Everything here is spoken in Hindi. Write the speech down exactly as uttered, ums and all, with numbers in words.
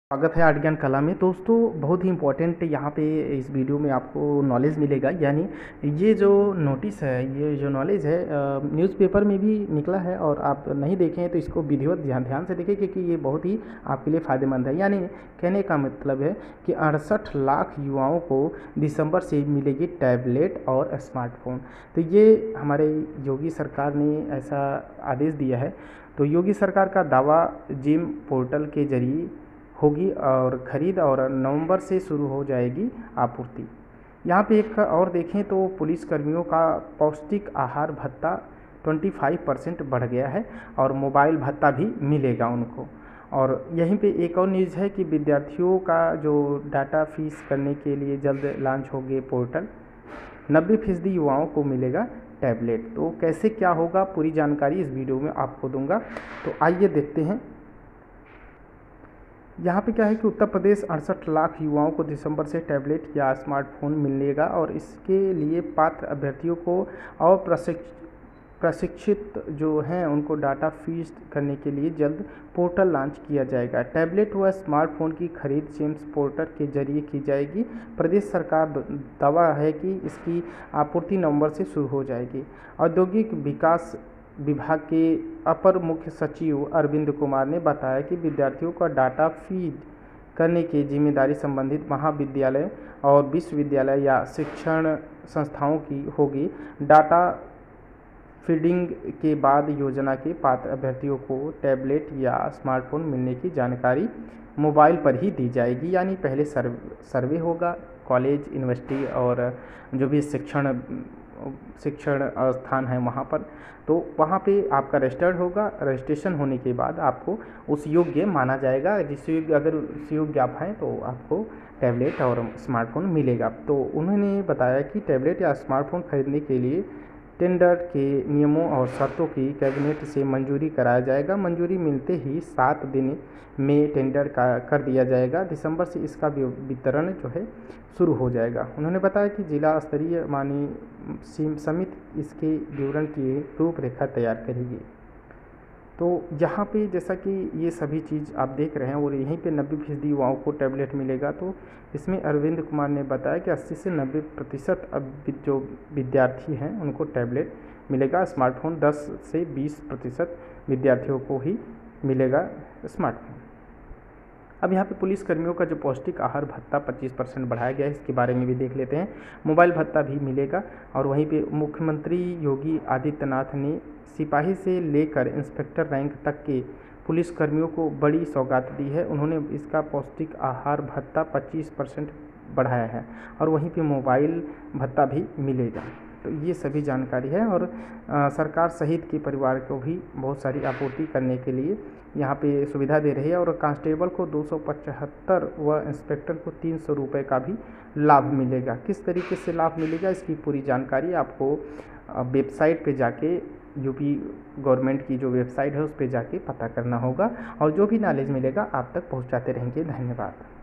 स्वागत है आर्ट ज्ञान कला में। दोस्तों बहुत ही इम्पोर्टेंट यहाँ पे इस वीडियो में आपको नॉलेज मिलेगा। यानी ये जो नोटिस है, ये जो नॉलेज है न्यूज़पेपर में भी निकला है और आप नहीं देखें हैं तो इसको विधिवत ध्यान ध्यान से देखें, क्योंकि ये बहुत ही आपके लिए फ़ायदेमंद है। यानी कहने का मतलब है कि अड़सठ लाख युवाओं को दिसंबर से मिलेगी टैबलेट और स्मार्टफोन। तो ये हमारे योगी सरकार ने ऐसा आदेश दिया है। तो योगी सरकार का दावा जिम पोर्टल के जरिए होगी और ख़रीद और नवंबर से शुरू हो जाएगी आपूर्ति। यहाँ पे एक और देखें तो पुलिस कर्मियों का पौष्टिक आहार भत्ता पच्चीस परसेंट बढ़ गया है और मोबाइल भत्ता भी मिलेगा उनको। और यहीं पे एक और न्यूज़ है कि विद्यार्थियों का जो डाटा फीस करने के लिए जल्द लॉन्च होंगे पोर्टल। नब्बे फीसदी युवाओं को मिलेगा टैबलेट। तो कैसे क्या होगा पूरी जानकारी इस वीडियो में आपको दूंगा। तो आइए देखते हैं। यहाँ पे क्या है कि उत्तर प्रदेश अड़सठ लाख युवाओं को दिसंबर से टैबलेट या स्मार्टफोन मिलेगा और इसके लिए पात्र अभ्यर्थियों को और प्रशिक्षित जो हैं उनको डाटा फीस करने के लिए जल्द पोर्टल लॉन्च किया जाएगा। टैबलेट व स्मार्टफोन की खरीद जेम्स पोर्टल के जरिए की जाएगी। प्रदेश सरकार दावा है कि इसकी आपूर्ति नवंबर से शुरू हो जाएगी। औद्योगिक विकास विभाग के अपर मुख्य सचिव अरविंद कुमार ने बताया कि विद्यार्थियों का डाटा फीड करने की जिम्मेदारी संबंधित महाविद्यालय और विश्वविद्यालय या शिक्षण संस्थाओं की होगी। डाटा फीडिंग के बाद योजना के पात्र अभ्यर्थियों को टैबलेट या स्मार्टफोन मिलने की जानकारी मोबाइल पर ही दी जाएगी। यानी पहले सर्वे सर्वे होगा कॉलेज, यूनिवर्सिटी और जो भी शिक्षण शिक्षण स्थान है वहाँ पर, तो वहाँ पे आपका रजिस्टर्ड होगा। रजिस्ट्रेशन होने के बाद आपको उस योग्य माना जाएगा। जिस योग्य अगर उस योग्य आप हैं तो आपको टैबलेट और स्मार्टफोन मिलेगा। तो उन्होंने बताया कि टैबलेट या स्मार्टफोन खरीदने के लिए टेंडर के नियमों और शर्तों की कैबिनेट से मंजूरी कराया जाएगा। मंजूरी मिलते ही सात दिन में टेंडर का कर दिया जाएगा। दिसंबर से इसका वितरण जो है शुरू हो जाएगा। उन्होंने बताया कि जिला स्तरीय माननीय समिति इसके विवरण की रूपरेखा तैयार करेगी। तो यहाँ पे जैसा कि ये सभी चीज़ आप देख रहे हैं और यहीं पे नब्बे फीसदी युवाओं को टैबलेट मिलेगा। तो इसमें अरविंद कुमार ने बताया कि अस्सी से नब्बे प्रतिशत अब जो विद्यार्थी हैं उनको टैबलेट मिलेगा। स्मार्टफोन दस से बीस प्रतिशत विद्यार्थियों को ही मिलेगा स्मार्टफोन। अब यहाँ पे पुलिस कर्मियों का जो पौष्टिक आहार भत्ता पच्चीस परसेंट बढ़ाया गया है, इसके बारे में भी देख लेते हैं। मोबाइल भत्ता भी मिलेगा और वहीं पे मुख्यमंत्री योगी आदित्यनाथ ने सिपाही से लेकर इंस्पेक्टर रैंक तक के पुलिस कर्मियों को बड़ी सौगात दी है। उन्होंने इसका पौष्टिक आहार भत्ता पच्चीस परसेंट बढ़ाया है और वहीं पे मोबाइल भत्ता भी मिलेगा। तो ये सभी जानकारी है और आ, सरकार शहीद के परिवार को भी बहुत सारी आपूर्ति करने के लिए यहाँ पे सुविधा दे रही है। और कांस्टेबल को दो सौ पचहत्तर व इंस्पेक्टर को तीन सौ रुपये का भी लाभ मिलेगा। किस तरीके से लाभ मिलेगा इसकी पूरी जानकारी आपको वेबसाइट पे जाके, यूपी गवर्नमेंट की जो वेबसाइट है उस पर जाके पता करना होगा और जो भी नॉलेज मिलेगा आप तक पहुँचाते रहेंगे। धन्यवाद।